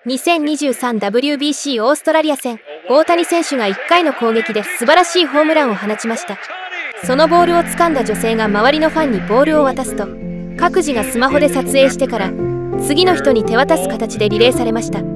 2023WBC オーストラリア戦、大谷選手が1回の攻撃で素晴らしいホームランを放ちました。そのボールを掴んだ女性が周りのファンにボールを渡すと、各自がスマホで撮影してから次の人に手渡す形でリレーされました。こ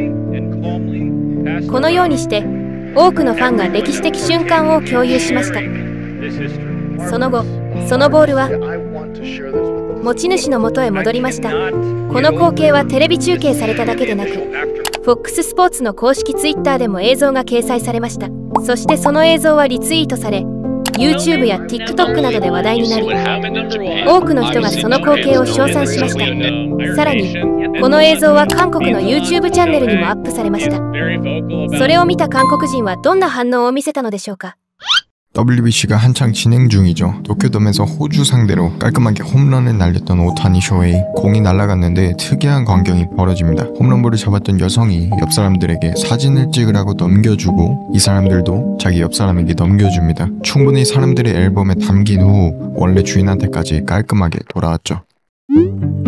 のようにして多くのファンが歴史的瞬間を共有しました。その後、そのボールは持ち主の元へ戻りました。この光景はテレビ中継されただけでなく、FOX スポーツの公式 Twitter でも映像が掲載されました。そしてその映像はリツイートされ、YouTube や TikTok などで話題になり、多くの人がその光景を称賛しました。さらに、この映像は韓国の YouTube チャンネルにもアップされました。それを見た韓国人はどんな反応を見せたのでしょうか。 WBC가 한창 진행 중이죠. 도쿄돔에서 호주 상대로 깔끔하게 홈런을 날렸던 오타니 쇼헤이. 공이 날아갔는데 특이한 광경이 벌어집니다. 홈런볼을 잡았던 여성이 옆 사람들에게 사진을 찍으라고 넘겨주고 이 사람들도 자기 옆 사람에게 넘겨줍니다. 충분히 사람들의 앨범에 담긴 후 원래 주인한테까지 깔끔하게 돌아왔죠.